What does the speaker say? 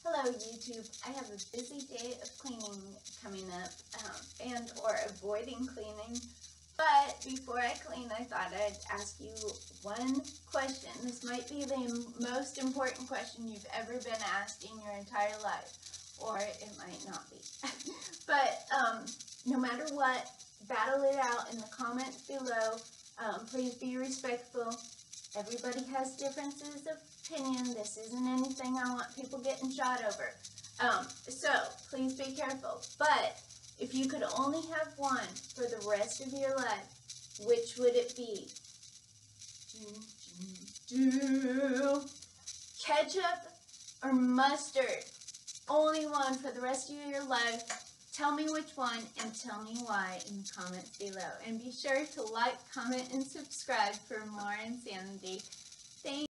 Hello YouTube. I have a busy day of cleaning coming up or avoiding cleaning. But before I clean, I thought I'd ask you one question. This might be the most important question you've ever been asked in your entire life. Or it might not be. But no matter what, battle it out in the comments below. Please be respectful. Everybody has differences of opinion. This isn't anything I want people getting shot over. So please be careful. But if you could only have one for the rest of your life, which would it be? Ketchup or mustard? Only one for the rest of your life. Tell me which one and tell me why in the comments below. And be sure to like, comment, and subscribe for more insanity. Thanks.